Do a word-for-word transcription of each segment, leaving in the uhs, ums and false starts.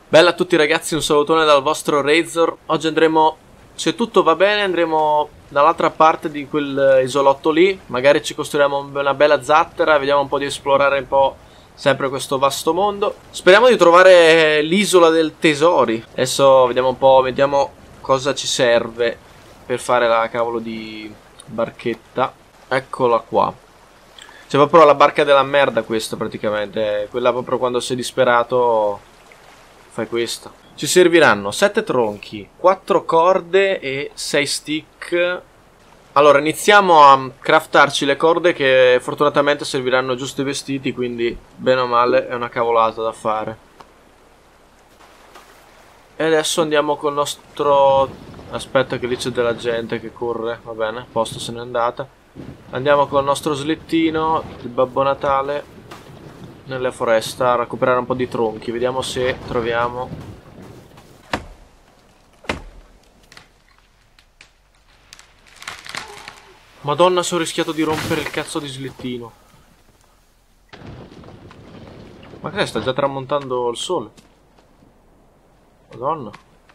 Bella a tutti ragazzi, un salutone dal vostro Razor. Oggi andremo, se tutto va bene, andremo dall'altra parte di quel isolotto lì. Magari ci costruiamo una bella zattera, vediamo un po' di esplorare un po' sempre questo vasto mondo. Speriamo di trovare l'isola del tesori. Adesso vediamo un po', vediamo cosa ci serve per fare la cavolo di barchetta. Eccola qua. C'è proprio la barca della merda questa praticamente. Quella proprio quando sei disperato fai questa. Ci serviranno sette tronchi, quattro corde e sei stick. Allora iniziamo a craftarci le corde che fortunatamente serviranno giusto i vestiti, quindi bene o male è una cavolata da fare. E adesso andiamo col nostro... Aspetta che lì c'è della gente che corre, va bene, posto se n'è andata. Andiamo col nostro slittino, il Babbo Natale, nella foresta a recuperare un po' di tronchi. Vediamo se troviamo. Madonna, se ho rischiato di rompere il cazzo di slittino. Ma che sta già tramontando il sole? Madonna.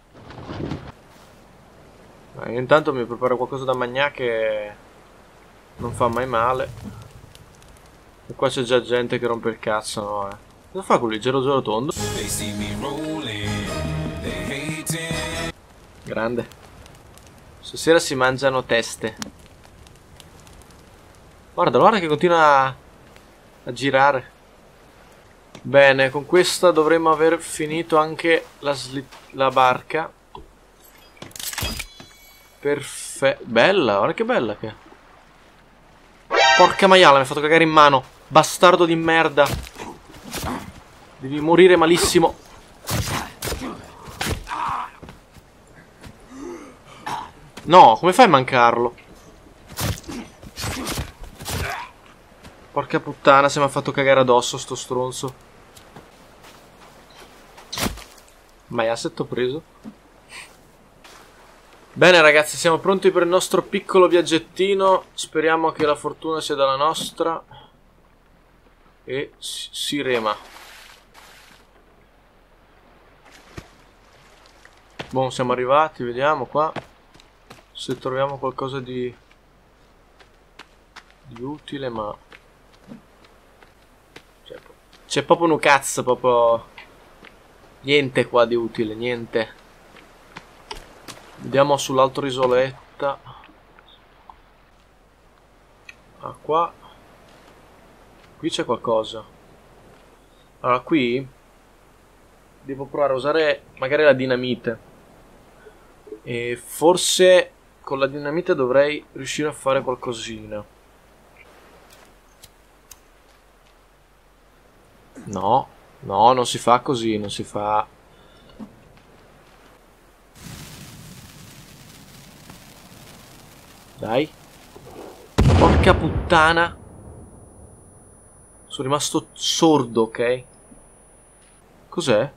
Ma io intanto mi preparo qualcosa da mangiare che non fa mai male. E qua c'è già gente che rompe il cazzo, no eh. Cosa fa quello? Giro giro tondo? Grande. Stasera si mangiano teste. Guarda, guarda che continua a, a girare. Bene, con questa dovremmo aver finito anche la, la barca. Perfetto. Bella, guarda che bella che è. Porca maiala, mi ha fatto cagare in mano. Bastardo di merda. Devi morire malissimo. No, come fai a mancarlo? Porca puttana, se mi ha fatto cagare addosso sto stronzo. Ma asset ho preso. Bene ragazzi, siamo pronti per il nostro piccolo viaggettino. Speriamo che la fortuna sia dalla nostra. E si rema. Buon, siamo arrivati, vediamo qua se troviamo qualcosa di, di utile, ma c'è proprio un cazzo, proprio niente qua di utile, niente. Andiamo sull'altra isoletta. Ah, qua. Qui c'è qualcosa. Allora, qui devo provare a usare magari la dinamite. E forse con la dinamite dovrei riuscire a fare qualcosina. No, no, non si fa così, non si fa. Dai. Porca puttana. Sono rimasto sordo, ok? Cos'è?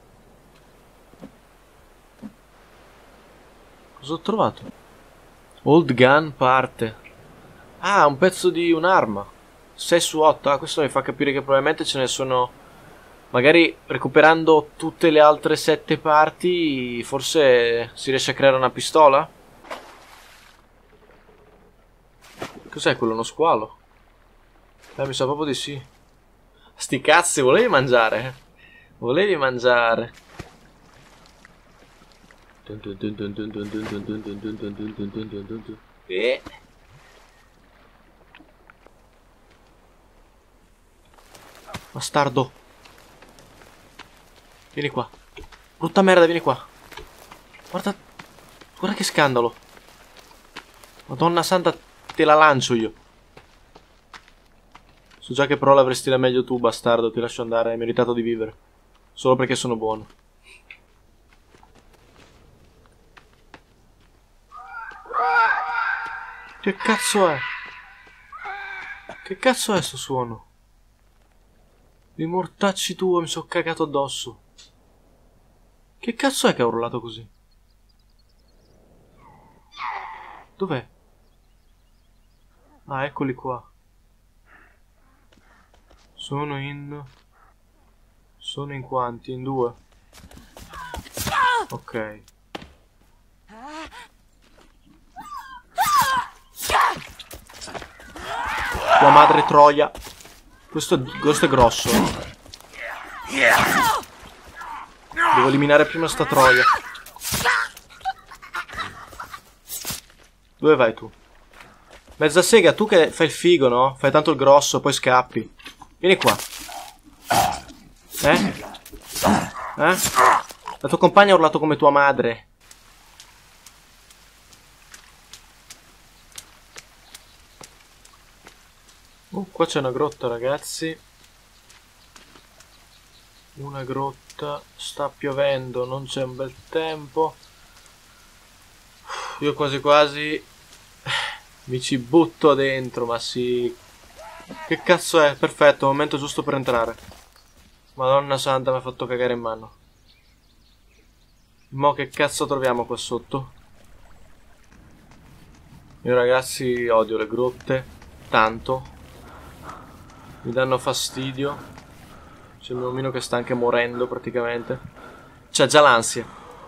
Cosa ho trovato? Old gun parte. Ah, un pezzo di un'arma. sei su otto. Ah, questo mi fa capire che probabilmente ce ne sono. Magari recuperando tutte le altre sette parti, forse si riesce a creare una pistola? Cos'è quello? Uno squalo? Eh, mi sa proprio di sì. Sti cazzi, volevi mangiare? Volevi mangiare? E... Bastardo. Vieni qua. Brutta merda, vieni qua. Guarda. Guarda che scandalo. Madonna santa, te la lancio io. So già che però l'avresti la meglio tu, bastardo. Ti lascio andare, hai meritato di vivere. Solo perché sono buono. Che cazzo è? Che cazzo è sto suono? I mortacci tuoi, mi sono cagato addosso. Che cazzo è che ha urlato così? Dov'è? Ah, eccoli qua. Sono in... Sono in quanti? In due. Ok. Tua madre troia. Questo è, questo è grosso. Devo eliminare prima sta troia. Dove vai tu? Mezza sega, tu che fai il figo, no? Fai tanto il grosso, poi scappi. Vieni qua. Eh? Eh? La tua compagna ha urlato come tua madre. Oh, qua c'è una grotta, ragazzi. Una grotta. Sta piovendo, non c'è un bel tempo. Io quasi quasi mi ci butto dentro, ma sì. Che cazzo è? Perfetto, momento giusto per entrare. Madonna santa, mi ha fatto cagare in mano. Mo' che cazzo troviamo qua sotto? Io ragazzi odio le grotte. Tanto. Mi danno fastidio. C'è il mio omino che sta anche morendo praticamente. C'ha già l'ansia.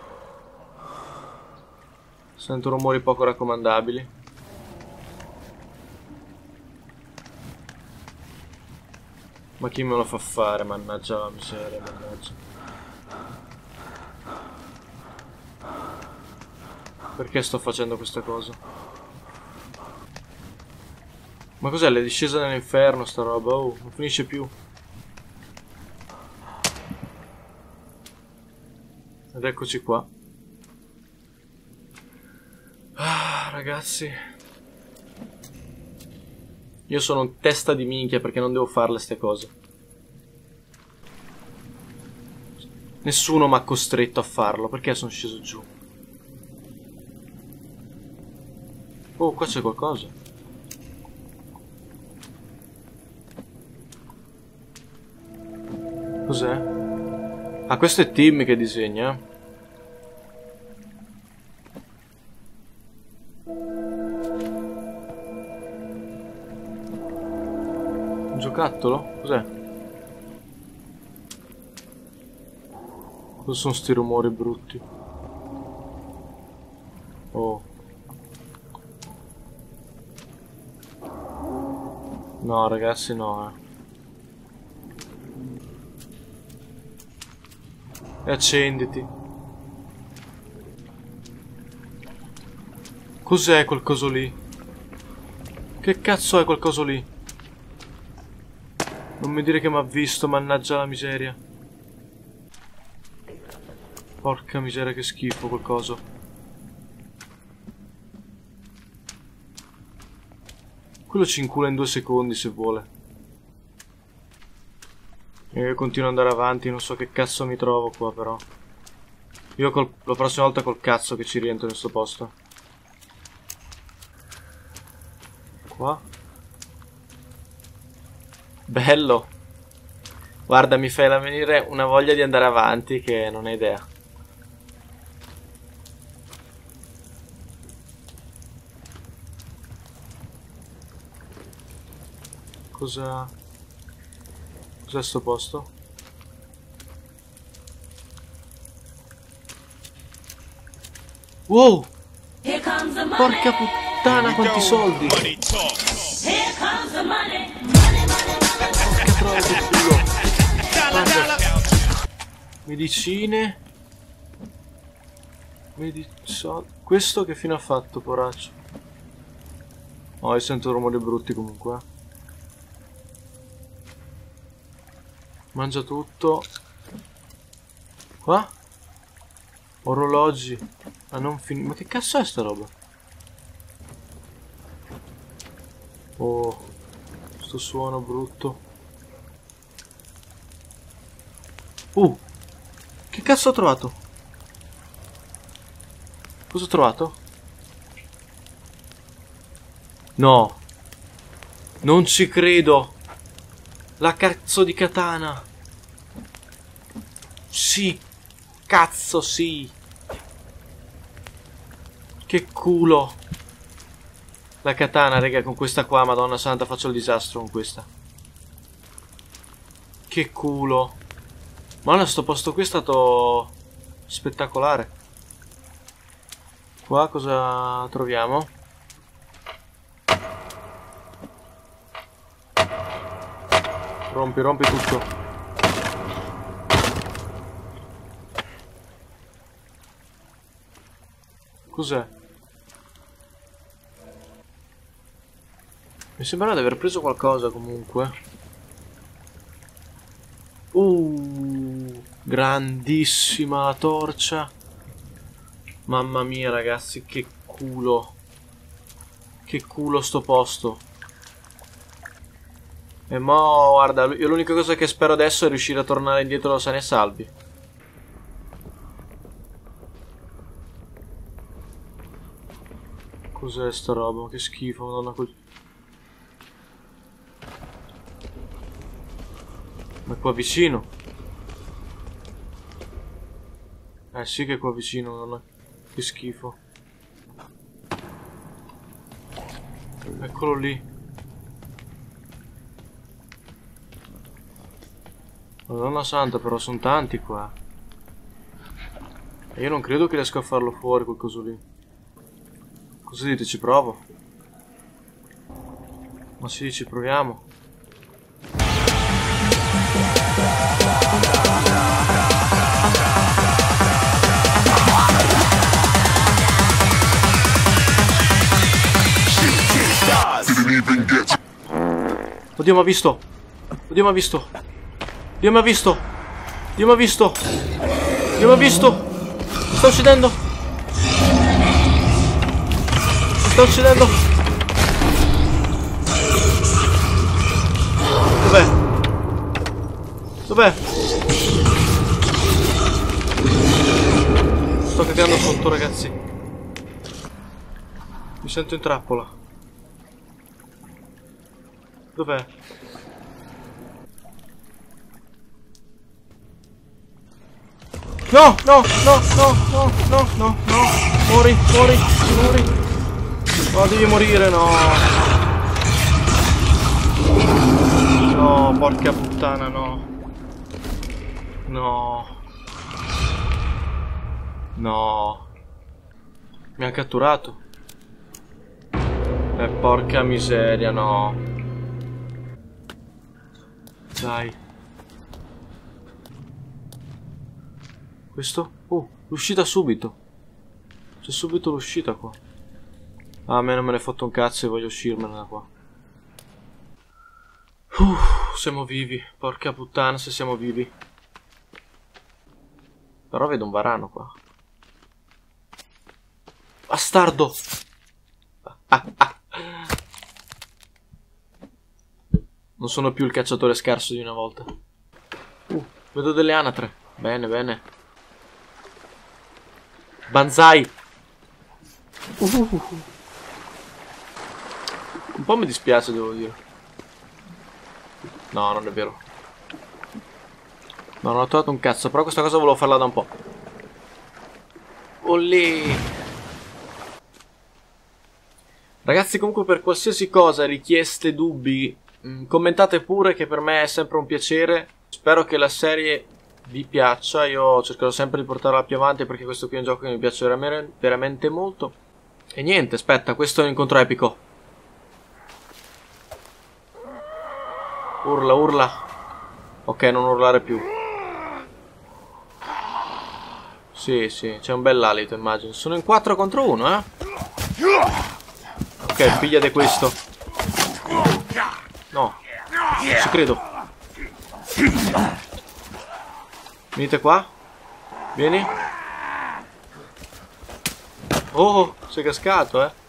Sento rumori poco raccomandabili. Ma chi me lo fa fare? Mannaggia la miseria, mannaggia. Perché sto facendo questa cosa? Ma cos'è? Le discese nell'inferno sta roba? Oh, non finisce più. Ed eccoci qua. Ah, ragazzi. Io sono un testa di minchia perché non devo farle ste cose. Nessuno mi ha costretto a farlo. Perché sono sceso giù? Oh, qua c'è qualcosa. Cos'è? Ah, questo è Tim che disegna. Un giocattolo? Cos'è? Cosa sono sti rumori brutti? Oh. No, ragazzi, no, eh. E accenditi. Cos'è quel coso lì? Che cazzo è quel coso lì? Non mi dire che mi ha visto, mannaggia la miseria. Porca miseria, che schifo quel coso. Quello ci incula in due secondi se vuole. E io continuo ad andare avanti, non so che cazzo mi trovo qua però. Io col, la prossima volta col cazzo che ci rientro in sto posto. Qua. Bello. Guarda, mi fai venire una voglia di andare avanti che non hai idea. Cosa... Cos'è sto posto? Wow! Porca puttana, quanti soldi! Porca troia che culo! Guarda. Medicine. Medici... Questo che fine ha fatto, poraccio? Oh, io sento rumori brutti comunque. Mangia tutto. Qua? Orologi. Ma non finire. Ma che cazzo è sta roba? Oh, sto suono brutto. Uh, che cazzo ho trovato? Cosa ho trovato? No. Non ci credo. La cazzo di katana. Sì. Cazzo sì. Che culo. La katana, raga, con questa qua, madonna santa, faccio il disastro con questa. Che culo. Ma no, sto posto qui è stato Spettacolare. Qua cosa troviamo? Rompi, rompi tutto. Cos'è? Mi sembra di aver preso qualcosa comunque. Uh, grandissima la torcia. Mamma mia ragazzi, che culo. Che culo sto posto. E mo, guarda, io l'unica cosa che spero adesso è riuscire a tornare indietro sani e salvi. Cos'è sta roba? Che schifo, madonna. Quel... Ma è qua vicino. Eh sì che è qua vicino, madonna. Che schifo. Eccolo lì. Madonna santa, però sono tanti qua. E io non credo che riesca a farlo fuori quel coso lì. Cosa dite? Ci provo? Ma sì, ci proviamo. Oddio, mi ha visto. Oddio, mi ha visto. Dio mi ha visto. Dio mi ha visto. Dio mi ha visto. Mi sta uccidendo. Mi sta uccidendo. Dov'è? Dov'è? Sto cagando sotto, ragazzi. Mi sento in trappola. Dov'è? No, no, no, no, no, no, no, no. Muori, muori, muori. No, devi morire, no. No, porca puttana, no. No. No. Mi ha catturato. Eh, porca miseria, no. Dai. Questo? Oh, l'uscita subito. C'è subito l'uscita qua. Ah, a me non me ne è fatto un cazzo e voglio uscirmene da qua. Uff, siamo vivi. Porca puttana se siamo vivi. Però vedo un varano qua. Bastardo! Ah, ah. Non sono più il cacciatore scarso di una volta. Uh, vedo delle anatre. Bene, bene. Banzai. Uh. Un po' mi dispiace, devo dire. No, non è vero. No, non ho trovato un cazzo. Però questa cosa volevo farla da un po'. Olè. Ragazzi, comunque per qualsiasi cosa, richieste, dubbi, mh, commentate pure, che per me è sempre un piacere. Spero che la serie vi piaccia. Io cercherò sempre di portarla più avanti, perché questo qui è un gioco che mi piace veramente, veramente molto. E niente, aspetta, questo è un incontro epico. Urla, urla. Ok, non urlare più. Sì, sì, c'è un bel alito, immagino. Sono in quattro contro uno, eh. Ok, pigliate questo. No, non ci credo. Venite qua. Vieni. Oh, sei cascato, eh.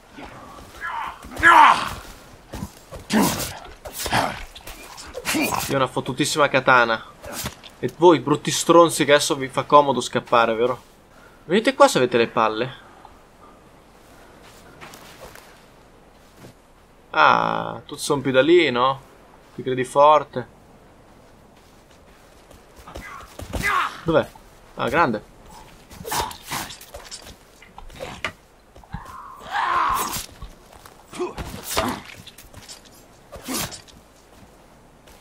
Io ho una fottutissima katana. E voi, brutti stronzi, che adesso vi fa comodo scappare, vero? Venite qua se avete le palle. Ah, tu sono più da lì, no? Ti credi forte. Dov'è? Ah, grande.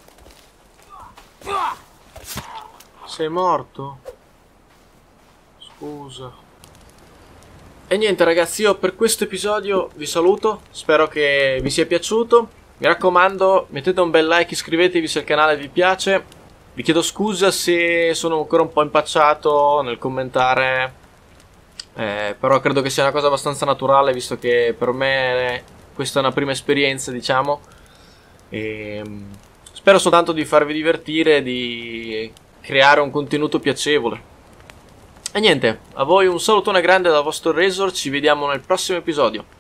Sei morto? Scusa. E niente ragazzi, io per questo episodio vi saluto, spero che vi sia piaciuto. Mi raccomando, mettete un bel like, iscrivetevi se il canale vi piace. Vi chiedo scusa se sono ancora un po' impacciato nel commentare, eh, però credo che sia una cosa abbastanza naturale, visto che per me questa è una prima esperienza, diciamo. E spero soltanto di farvi divertire, di creare un contenuto piacevole. E niente, a voi un salutone grande dal vostro Razor, ci vediamo nel prossimo episodio.